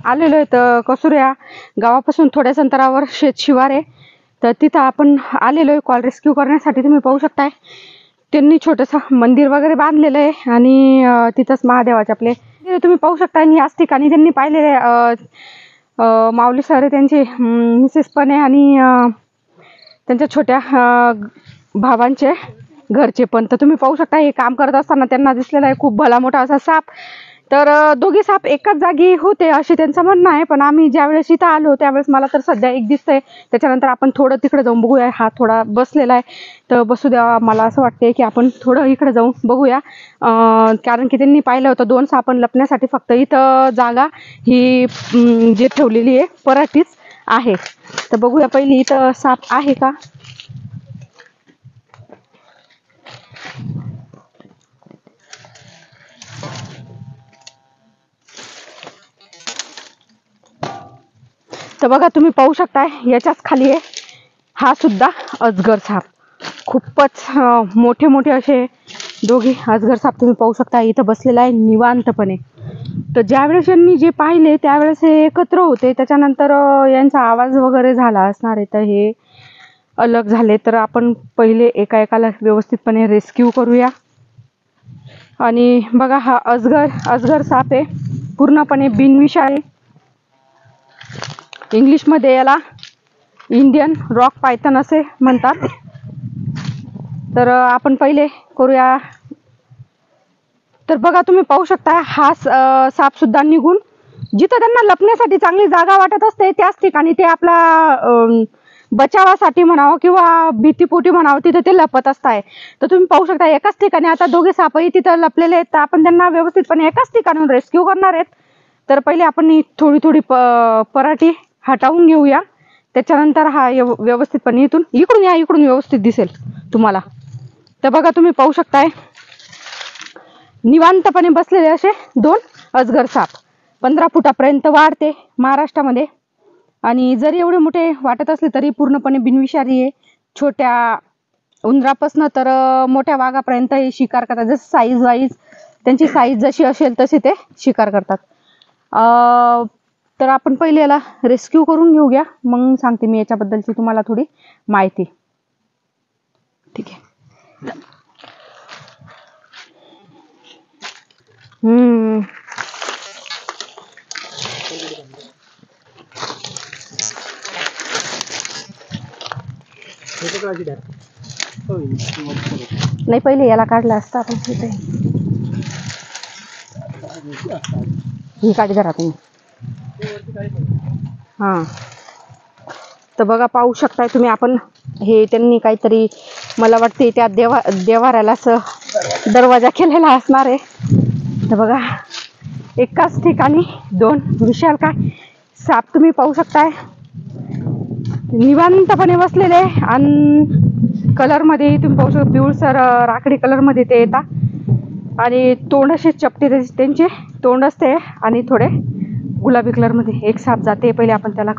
आलेलो आहे तर कसुर्या गावापासून थोड्याच अंतरावर शेतशिवार आहे, तर तिथं आपण आलेलो आहे कॉल रेस्क्यू करण्यासाठी. तुम्ही पाहू शकताय त्यांनी छोटंसं मंदिर वगैरे बांधलेलं आहे आणि तिथंच महादेवाचे आपले तुम्ही पाहू शकता. आणि याच ठिकाणी त्यांनी पाहिलेले माऊली सर त्यांचे मिसेस पण आहे आणि त्यांच्या छोट्या भावांचे घरचे पण. तर तुम्ही पाहू शकता हे काम करत असताना त्यांना दिसलेला आहे खूप भला मोठा असा साप. तर दोघे साप एकाच जागी होते असे त्यांचं म्हणणं आहे, पण आम्ही ज्यावेळेस इथं आलो त्यावेळेस मला तर सध्या एक दिसतंय. त्याच्यानंतर आपण थोडं तिकडे जाऊन बघूया. हा थोडा बसलेला आहे तर बसू द्या. मला असं वाटतंय की आपण थोडं इकडे जाऊन बघूया, कारण की त्यांनी पाहिलं होतं 2 साप लपण्यासाठी फक्त इथं जागा ही जे ठेवलेली आहे पराठीच आहे. तर बघूया पहिली इथं साप आहे का. तर बघा तुम्ही पाहू शकताय याच्याच खाली आहे हा सुद्धा अजगर साप. खूपच मोठे मोठे असे दोघे अजगर साप तुम्ही पाहू शकता इथं बसलेला आहे निवांतपणे. तर ज्यावेळेस यांनी जे पाहिले त्यावेळेस हे एकत्र होते, त्याच्यानंतर यांचा आवाज वगैरे झाला असणार आहे, तर हे अलग झाले. तर आपण पहिले एका एकाला व्यवस्थितपणे रेस्क्यू करूया. आणि बघा हा अजगर साप आहे, पूर्णपणे बिनविषारी. इंग्लिशमध्ये याला इंडियन रॉक पायथन असे म्हणतात. तर आपण पहिले करूया. तर बघा तुम्ही पाहू शकता हा साप सुद्धा निघून जिथं त्यांना लपण्यासाठी चांगली जागा वाटत असते त्याच ठिकाणी ते आपला बचावासाठी म्हणावं किंवा भीतीपोटी म्हणावं तिथे ते लपत असताय. तर तुम्ही पाहू शकता एकाच ठिकाणी आता दोघे सापही तिथं लपलेले आहेत, तर आपण त्यांना व्यवस्थितपणे एकाच ठिकाणून रेस्क्यू करणार आहेत. तर पहिले आपण थोडी थोडी पराठी हटवून घेऊया, त्याच्यानंतर हा व्यवस्थितपणे इकडून या, इकडून व्यवस्थित दिसेल तुम्हाला. तर बघा तुम्ही पाहू शकताय निवांतपणे बसलेले असे 2 अजगर साप. 15 फुटापर्यंत वाढते महाराष्ट्रामध्ये, आणि जरी एवढे मोठे वाटत असले तरी पूर्णपणे बिनविषारी आहे. छोट्या उंदरापासून तर मोठ्या वाघापर्यंत हे शिकार करतात. जसं साईज वाईज त्यांची साईज जशी असेल तशी ते शिकार करतात. तर आपण पहिले याला रेस्क्यू करून घेऊया, मग सांगते मी याच्याबद्दलची तुम्हाला थोडी माहिती. ठीक आहे. नाही पहिले याला काढला असता आपण. ही काढी धरा तुम्ही. हां तर बघा पाहू शकताय तुम्ही आपण हे त्यांनी काहीतरी मला वाटते त्या देवाऱ्याला असं दरवाजा केलेला असणार आहे. तर बघा एकाच ठिकाणी 2 विशालकाय साप तुम्ही पाहू शकताय निवांतपणे बसलेले. आणि कलरमध्ये तुम्ही पाहू शकता पिवळसर राखडी कलरमध्ये ते येतात आणि तोंड असे चपटे त्यांचे तोंड असते आणि थोडे गुलाबी कलरमध्ये. एक साप जाते पहिले आपण त्याला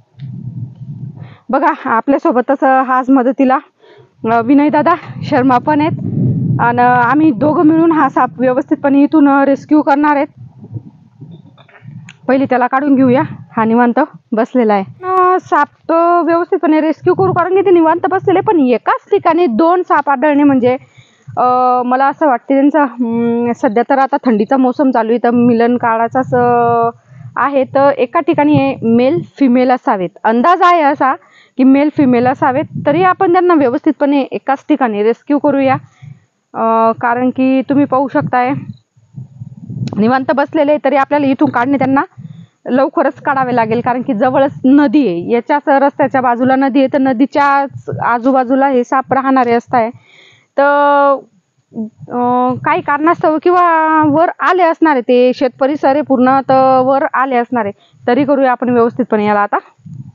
बघा. आपल्यासोबतच आज मदतीला विनय दादा शर्मा पण आहेत आणि आम्ही दोघं मिळून हा साप व्यवस्थितपणे इथून रेस्क्यू करणार आहेत. पहिले त्याला काढून घेऊया. हा निवांत बसलेला आहे. साप तो व्यवस्थितपणे रेस्क्यू करू कारण की ते निवांत बसलेले, पण एकाच ठिकाणी 2 साप आढळणे म्हणजे मला असं वाटते त्यांचा सध्या तर आता थंडीचा मोसम चालू आहे तर मिलन काळाचाच आहे. तर एका ठिकाणी मेल फिमेल असावेत, अंदाज आहे असा की मेल फिमेल असावेत. तरी आपण त्यांना व्यवस्थितपणे एकाच ठिकाणी रेस्क्यू करूया. कारण की तुम्ही पाहू शकताय निवांत बसलेले, तरी आपल्याला इथून काढणे त्यांना लवकरच काढावे लागेल कारण की जवळच नदी आहे. याच्याच रस्त्याच्या बाजूला नदी आहे, तर नदीच्याच आजूबाजूला हे साप राहणारे असताय. तर काही कारणास्तव किंवा वर आले असणारे, ते शेत परिसर आहे पूर्ण, तर वर आले असणारे. तरी करूया आपण व्यवस्थितपणे याला आता.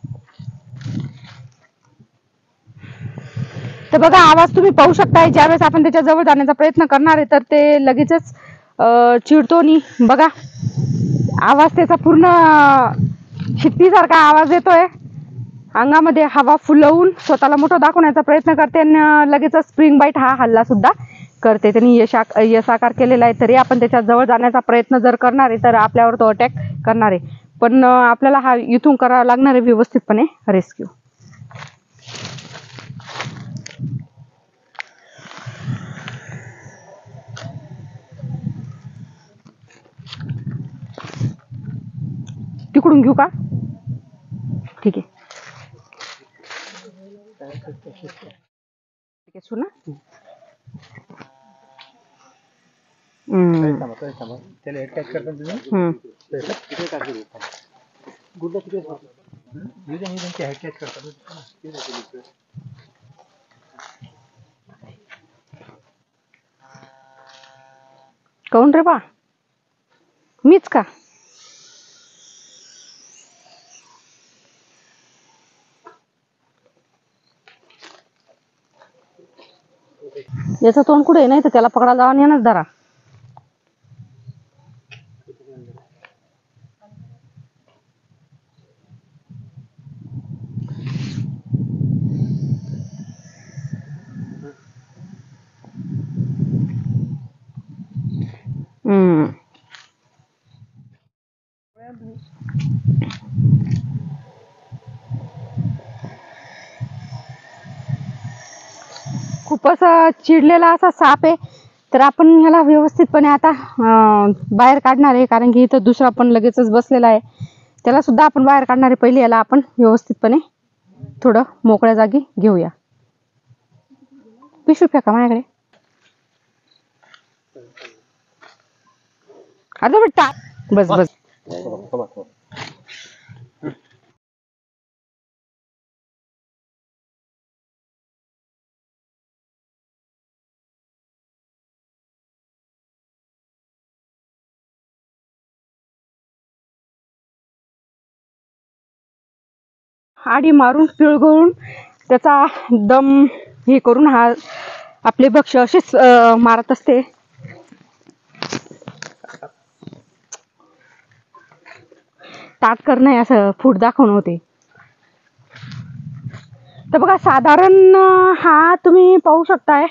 तर बघा आवाज तुम्ही पाहू शकताय ज्यावेळेस आपण त्याच्या जवळ जाण्याचा प्रयत्न करणार आहे तर ते लगेचच चिडतो. नी बघा आवाज त्याचा पूर्ण शिट्टीसारखा आवाज येतोय. अंगामध्ये हवा फुलवून स्वतःला मोठं दाखवण्याचा प्रयत्न करते आणि लगेचच स्प्रिंग बाईट हा हल्ला सुद्धा करते. त्यांनी यशाकार केलेला आहे. तरी आपण त्याच्या जवळ जाण्याचा प्रयत्न जर करणार आहे तर आपल्यावर तो अटॅक करणार आहे. पण आपल्याला हा इथून करावा लागणार आहे व्यवस्थितपणे रेस्क्यू. तिकडून घेऊ का? ठीक आहे. ठीक आहे सुना. त्याला अटॅच करता तुम्ही गुडला तिथे त्यांची अटॅच करतात. कोण रे बा? मीच का? याचा तोंड कुठे नाही तर त्याला पकडायला जावा येणार जरा. खूपच चिडलेला असा साप आहे. तर आपण ह्याला व्यवस्थितपणे आता बाहेर काढणार आहे, कारण की इथं दुसरा पण लगेचच बसलेला आहे. त्याला सुद्धा आपण बाहेर काढणार आहे. पहिले याला आपण व्यवस्थितपणे थोडं मोकळ्या जागी घेऊया. पिशवी फेका माझ्याकडे. आता बेटा बस बस. आडी मारून पिळगळून त्याचा दम हे करून हा आपले भक्ष्य असेच मारत असते. ताट करणं असं फूट दाखवणं होते. तर बघा साधारण हा तुम्ही पाहू शकताय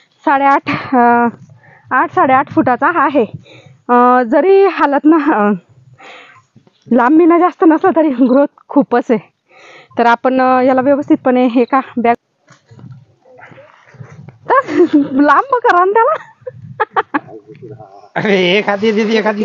8.5 फुटाचा हा आहे. जरी हालत ना लांबीना जास्त नसला तरी ग्रोथ खूपच आहे. तर आपण याला व्यवस्थितपणे हे का बॅग लांब करा ना त्याला. एखादी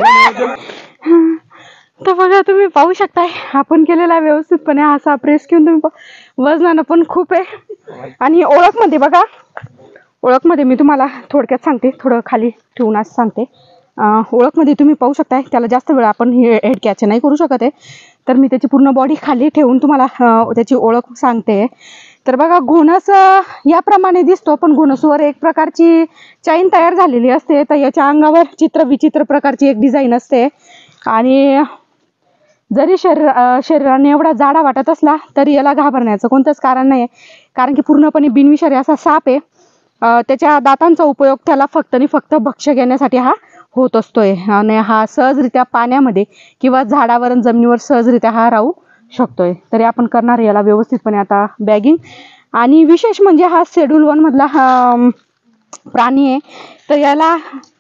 तर बघा तुम्ही पाहू शकताय आपण केलेला व्यवस्थितपणे हा साप रेस्क्यू. तुम्ही वजनानं पण खूप आहे. आणि ओळखमध्ये बघा, ओळखमध्ये मी तुम्हाला थोडक्यात सांगते, थोडं खाली ठेवून असं सांगते. ओळखमध्ये तुम्ही पाहू शकताय त्याला जास्त वेळ आपण हेड कॅच नाही करू शकत आहे. तर मी त्याची पूर्ण बॉडी खाली ठेवून तुम्हाला त्याची ओळख सांगते. तर बघा घोणस याप्रमाणे दिसतो, पण घोणसवर एक प्रकारची चैन तयार झालेली असते. तर याच्या अंगावर विचित्र प्रकारची एक डिझाईन असते. आणि जरी शरीराने एवढा जाडा वाटत असला तरी याला घाबरण्याचं कोणतंच कारण नाही, कारण की पूर्णपणे बिनविषारी असा साप आहे. त्याच्या दातांचा उपयोग त्याला फक्त आणि फक्त भक्ष्य घेण्यासाठी हा होत असतोय. आणि हा सहजरित्या पाण्यामध्ये किंवा झाडावर जमिनीवर सहजरित्या हा राहू शकतोय. तरी आपण करणार याला व्यवस्थितपणे आता बॅगिंग. आणि विशेष म्हणजे हा शेड्यूल 1 मधला प्राणी आहे. तर याला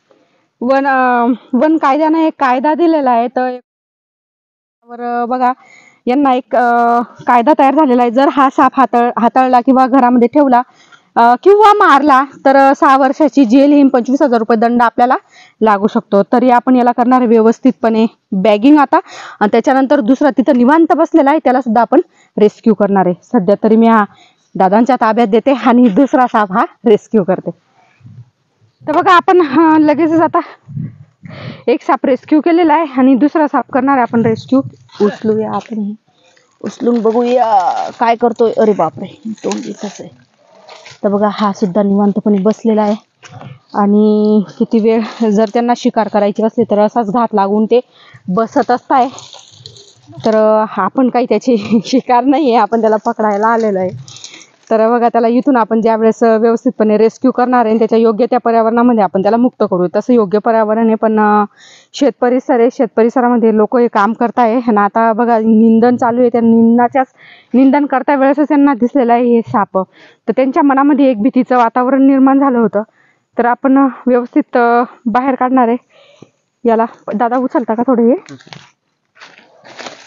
वन कायद्याने एक कायदा दिलेला आहे. तर बघा यांना एक कायदा तयार झालेला आहे. जर हा साप हाताळला किंवा घरामध्ये ठेवला किंवा मारला तर 6 वर्षाची जेल ही 25,000 रुपये दंड आपल्याला लागू शकतो. तरी आपण याला करणार आहे व्यवस्थितपणे बॅगिंग आता. आणि त्याच्यानंतर दुसरा तिथं निवांत बसलेला आहे त्याला सुद्धा आपण रेस्क्यू करणार आहे. सध्या तरी मी हा दादांच्या ताब्यात देते आणि दुसरा साप हा रेस्क्यू करते. तर बघा आपण लगेचच आता एक साप रेस्क्यू केलेला आहे आणि दुसरा साप करणार आहे आपण रेस्क्यू. उचलूया आपण, उचलून बघूया काय करतोय. अरे बापरे तोंड दिसत आहे. तर बघा हा सुद्धा निवांतपणे बसलेला आहे. आणि किती वेळ जर त्यांना शिकार करायची असली तर असाच घात लागून ते बसत असताय. तर आपण काही त्याची शिकार नाही आहे, आपण त्याला पकडायला आलेलो आहे. तर बघा त्याला इथून आपण ज्या वेळेस व्यवस्थितपणे रेस्क्यू करणार आहे त्याच्या योग्य त्या पर्यावरणामध्ये आपण त्याला मुक्त करू. तसं योग्य पर्यावरण आहे, पण शेत परिसर आहे. शेत परिसरामध्ये लोक हे काम करताय. आणि आता बघा निंदन चालू आहे. त्या निंदन करता वेळेसच त्यांना दिसलेलं आहे हे साप. तर त्यांच्या मनामध्ये एक भीतीचं वातावरण निर्माण झालं होतं. तर आपण व्यवस्थित बाहेर काढणार आहे याला. दादा उचलता का थोडे हे.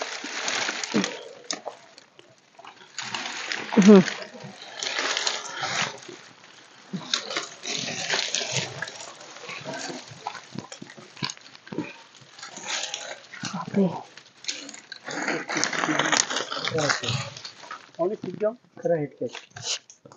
बापरे. और सीख जाओ करा हेड कैच.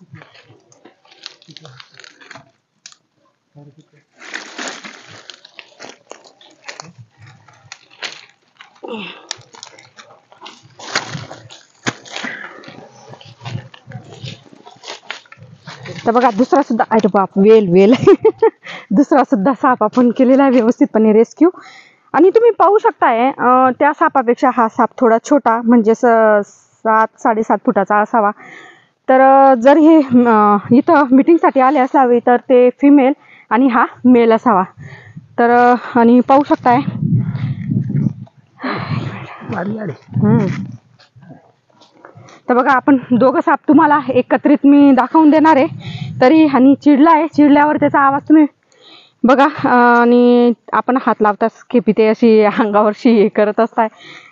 तर बघा दुसरा सुद्धा, अरे बाप, वेल दुसरा सुद्धा साप आपण केलेला आहे व्यवस्थितपणे रेस्क्यू. आणि तुम्ही पाहू शकताय त्या सापापेक्षा हा साप थोडा छोटा, म्हणजे 7-7.5 फुटाचा असावा. तर जर हे इथं मीटिंगसाठी आले असावे तर ते फिमेल आणि हा मेल असावा. तर आणि पाहू शकताय. तर बघा आपण दोघं साप तुम्हाला एकत्रित मी दाखवून देणार आहे. तरी आणि चिडला आहे, चिडल्यावर त्याचा आवाज तुम्ही बघा. आणि आपण हात लावताच खेपी ते अशी अंगावरशी करत असताय.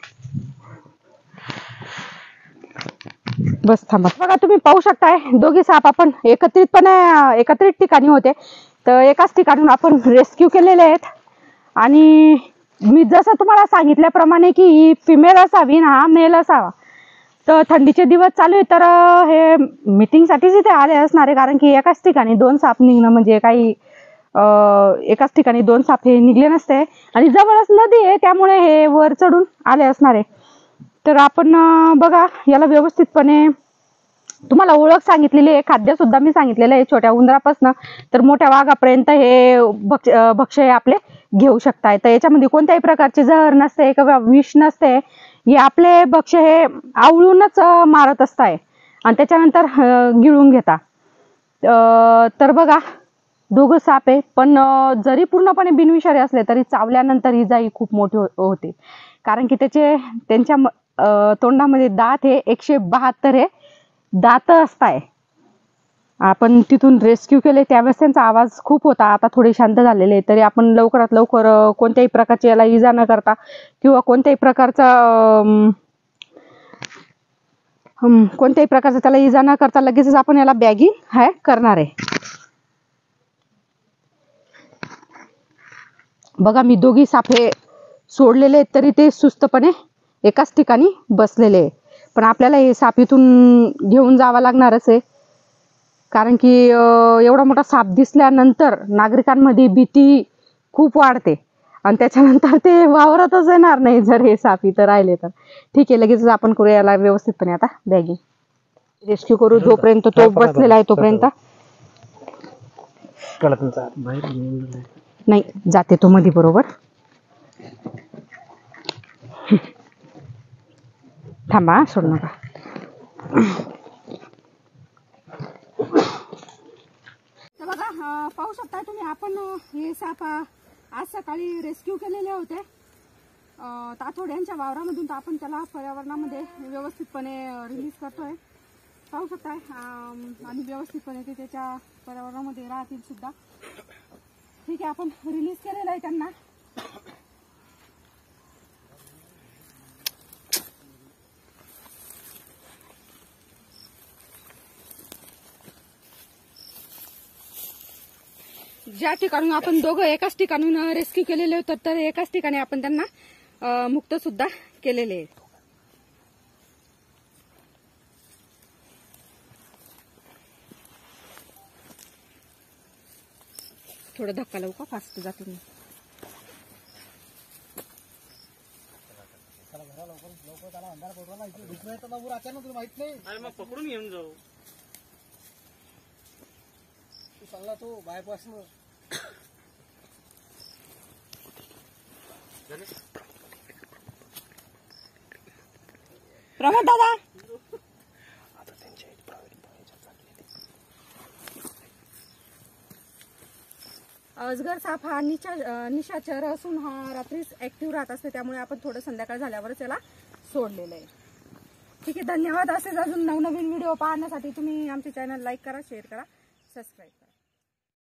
बस थांबा. बघा तुम्ही पाहू शकताय दोघे साप आपण एकत्रित ठिकाणी होते. तर एकाच ठिकाणून आपण रेस्क्यू केलेले आहेत. आणि मी जसं तुम्हाला सांगितल्याप्रमाणे की ही फिमेल असावी ना हा मेल असावा. तर थंडीचे दिवस चालू आहे तर हे मीटिंगसाठीच इथे आले असणार आहे. कारण की एकाच ठिकाणी 2 साप निघणं म्हणजे काही एकाच ठिकाणी 2 साप हे निघले नसते. आणि जवळच नदी आहे त्यामुळे हे वर चढून आले असणार आहे. तर आपण बघा याला व्यवस्थितपणे तुम्हाला ओळख सांगितलेली आहे, खाद्य सुद्धा मी सांगितलेलं आहे. छोट्या उंदरापासून तर मोठ्या वाघापर्यंत हे भक्ष्य आपले घेऊ शकताय. तर याच्यामध्ये कोणत्याही प्रकारचे जहर नसते किंवा विष नसते. हे आपले भक्ष्य हे आवळूनच मारत असताय आणि त्याच्यानंतर गिळून घेता. तर बघा दोघं साप आहे, पण जरी पूर्णपणे बिनविषारी असले तरी चावल्यानंतर इजाही खूप मोठी होते. कारण की त्यांच्या तोंडामध्ये दात हे 172 हे दात असताय. आपण तिथून रेस्क्यू केले त्यावेळेस त्यांचा आवाज खूप होता. आता थोडे शांत झालेले. तरी आपण लवकरात लवकर कोणत्याही प्रकारची याला इजा न करता किंवा कोणत्याही प्रकारचा त्याला इजा न करता लगेचच आपण याला बॅगिंग करणार आहे. बघा मी दोघी सापे सोडलेले आहेत तरी ते सुस्तपणे एकाच ठिकाणी बसलेले आहे. पण आपल्याला हे साप इथून घेऊन जावं लागणारच आहे. कारण की एवढा मोठा साप दिसल्यानंतर नागरिकांमध्ये भीती खूप वाढते आणि त्याच्यानंतर ते वावरतच येणार नाही जर हे साप इथं राहिले तर. ठीक आहे, लगेच आपण करू याला व्यवस्थितपणे आता बॅगिंग. रेस्क्यू करू जोपर्यंत तो बसलेला आहे तोपर्यंत. नाही जाते तो मध्ये बरोबर. थांबा सोड नका. तर बघा पाहू शकता तुम्ही आपण हे साप आज सकाळी रेस्क्यू केलेले होते तातोड्यांच्या वावरामधून. तर आपण त्याला पर्यावरणामध्ये व्यवस्थितपणे रिलीज करतोय. पाहू शकताय आणि व्यवस्थितपणे ते त्याच्या पर्यावरणामध्ये राहतील सुद्धा. ठीक आहे, आपण रिलीज केलेलं आहे त्यांना. ज्या ठिकाणून आपण दोघं एकाच ठिकाणून रेस्क्यू केलेले होते तर एकाच ठिकाणी आपण त्यांना मुक्त सुद्धा केलेले आहे. थोडं धक्का लावू का, फास्ट जाते मी. पकडून घेऊन जाऊ चांगला तो बायपास प्रमोद दादा. अजगर साप हा निशाचर असून हा रात्रीच ऍक्टिव्ह राहत असते. त्यामुळे आपण थोडं संध्याकाळ झाल्यावरच याला सोडलेलं आहे. ठीक आहे, धन्यवाद. असेच अजून नवनवीन व्हिडिओ पाहण्यासाठी तुम्ही आमचे चॅनल लाईक करा, शेअर करा, सबस्क्राईब करा.